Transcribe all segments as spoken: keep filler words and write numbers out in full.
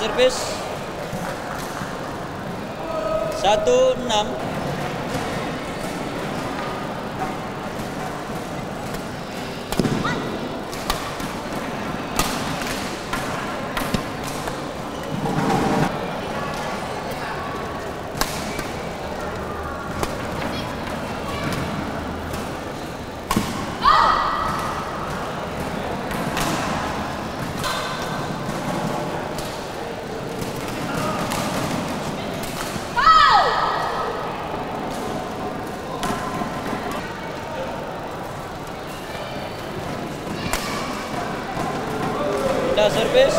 servis satu enam. Pindah servis.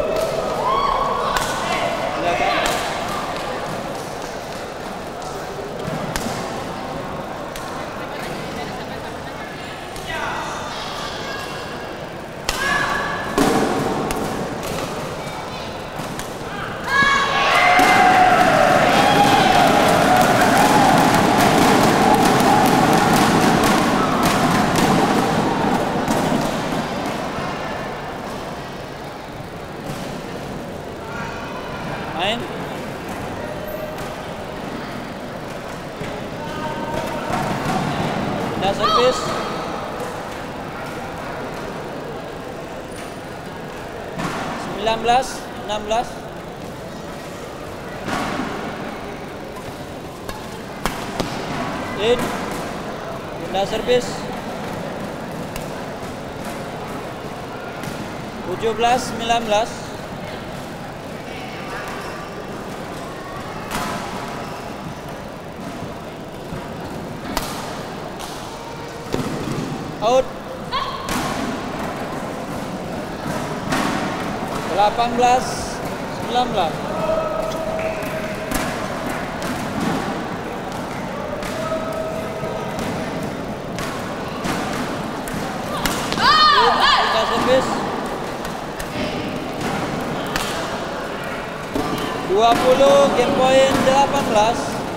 Silakan. Main. Pindah servis. sembilan belas enam belas. In. Pindah servis. tujuh belas sembilan belas. Out. delapan belas sembilan belas. Pindah servis. dua puluh game point delapan belas.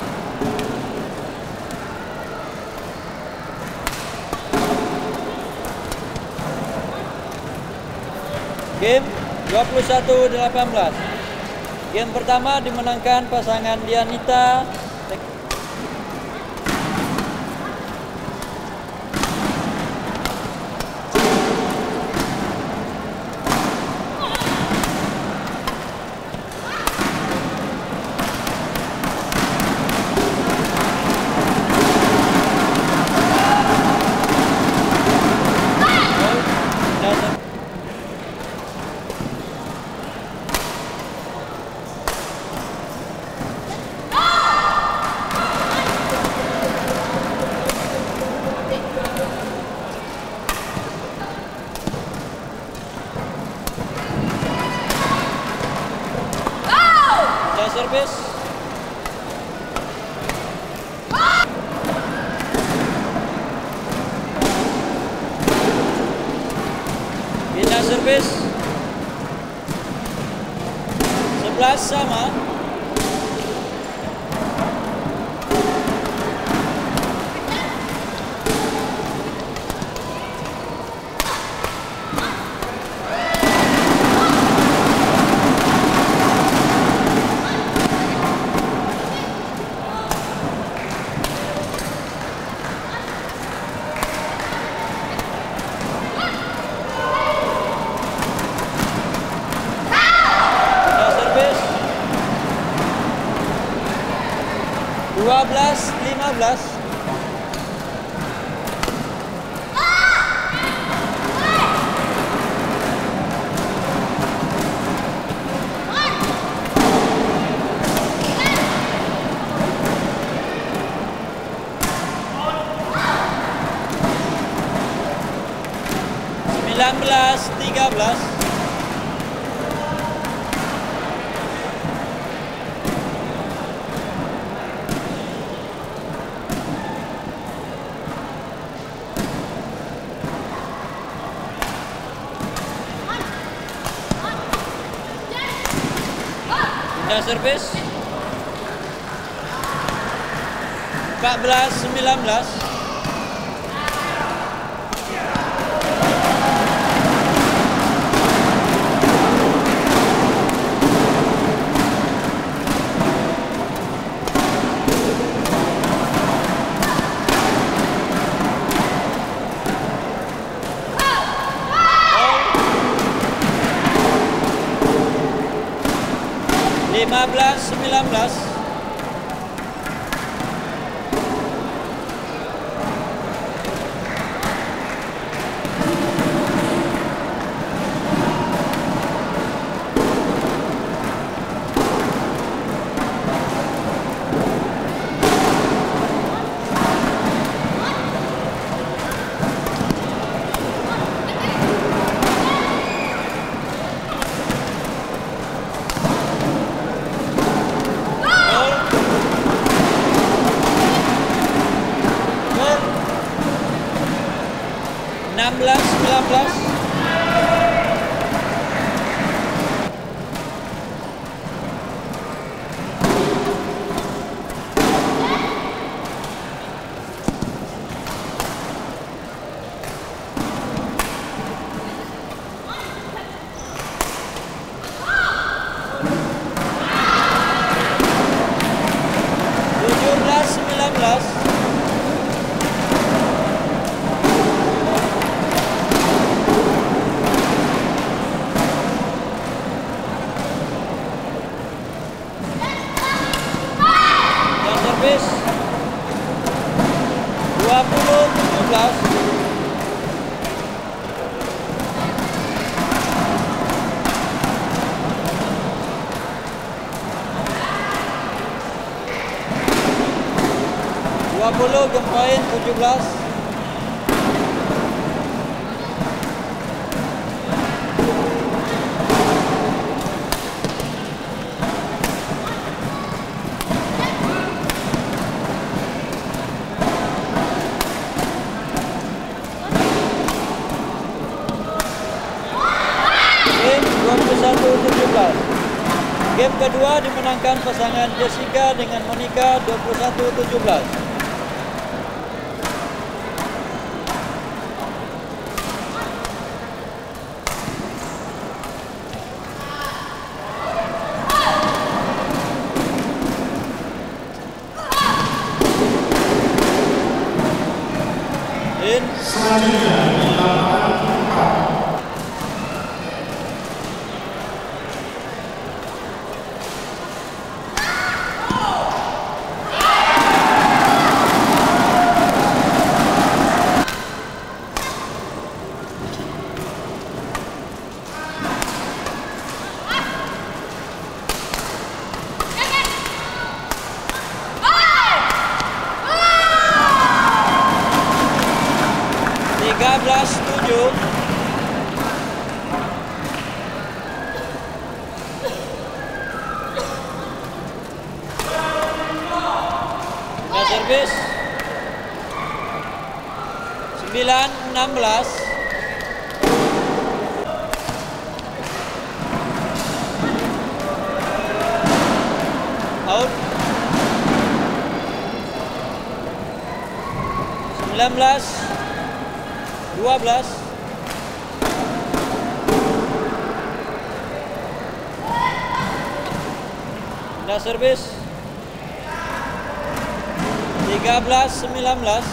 Game dua puluh satu delapan belas. Game pertama dimenangkan pasangan Dianita servis. Pindah servis. sebelas sama. dua belas lima belas. sembilan belas tiga belas. Pindah servis. empat belas sembilan belas. lima belas sembilan belas. enam belas sembilan belas. tujuh belas sembilan belas. dua puluh tujuh belas. dua puluh game point tujuh belas. dua puluh satu tujuh belas. Game kedua dimenangkan pasangan Jessica dengan Monica dua puluh satu tujuh belas. In tiga belas tujuh. Nah, servis sembilan enam belas. Out. sembilan belas dua belas. Nah, servis tiga belas sembilan belas.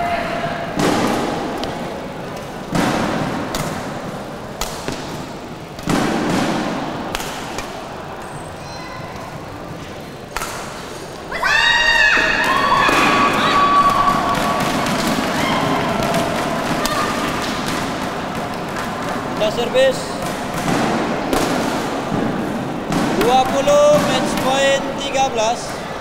Nah, servis dua puluh match point tiga belas.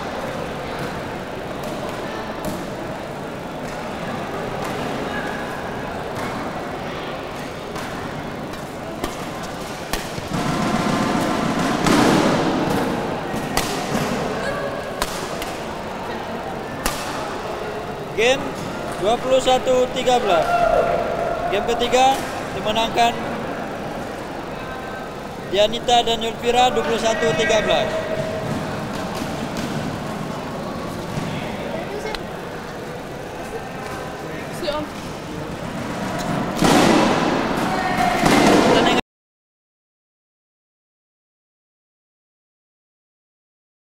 Game dua puluh satu tiga belas. Game ketiga dimenangkan Dianita dan Yulvira dua puluh satu tiga belas.